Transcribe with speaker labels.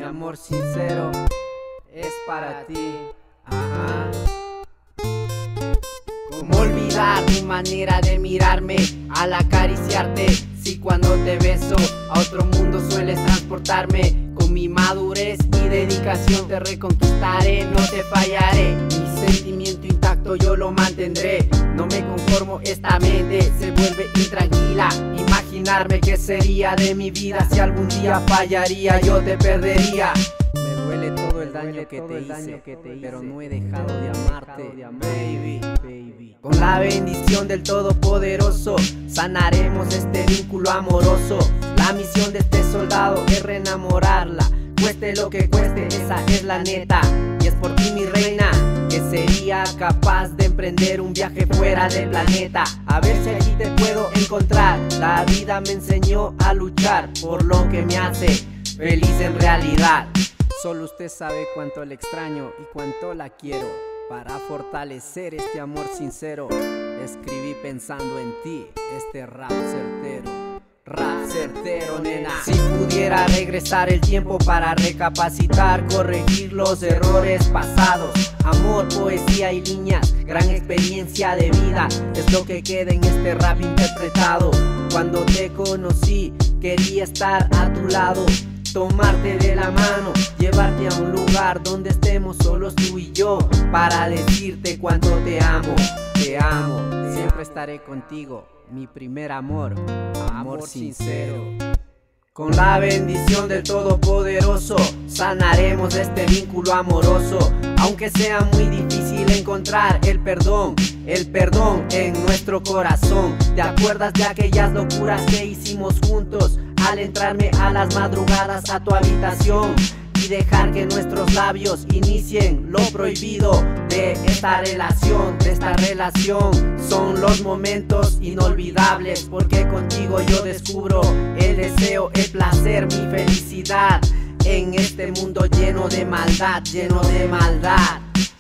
Speaker 1: amor sincero es para ti. Ajá. ¿Cómo olvidar tu manera de mirarme al acariciarte? Si cuando te beso a otro mundo sueles transportarme. Con mi madurez y dedicación te reconquistaré, no te fallaré. Mi sentimiento intacto yo lo mantendré. No me conformo, esta mente se vuelve intranquila. Imaginarme qué sería de mi vida si algún día fallaría, yo te perdería. Me duele todo el daño que te hice, pero no he dejado de amarte, baby. Con la bendición del Todopoderoso sanaremos este vínculo amoroso. La misión de este soldado es reenamorarla, cueste lo que cueste, esa es la neta. Y es por ti, mi reina, que sería capaz de emprender un viaje fuera del planeta. A ver si allí te puedo encontrar. La vida me enseñó a luchar por lo que me hace feliz en realidad. Solo usted sabe cuánto la extraño y cuánto la quiero. Para fortalecer este amor sincero, escribí pensando en ti este rap certero, nena. Si pudiera regresar el tiempo para recapacitar, corregir los errores pasados, amor, poesía y líneas, gran experiencia de vida es lo que queda en este rap interpretado. Cuando te conocí quería estar a tu lado, tomarte de la mano, llevarte a un lugar donde estemos solos tú y yo, para decirte cuánto te amo, siempre estaré contigo, mi primer amor, amor sincero. Con la bendición del Todopoderoso sanaremos este vínculo amoroso, aunque sea muy difícil encontrar el perdón en nuestro corazón. ¿Te acuerdas de aquellas locuras que hicimos juntos al entrarme a las madrugadas a tu habitación y dejar que nuestros labios inicien lo prohibido de esta relación, Son los momentos inolvidables, porque contigo yo descubro el deseo, el placer, mi felicidad en este mundo lleno de maldad,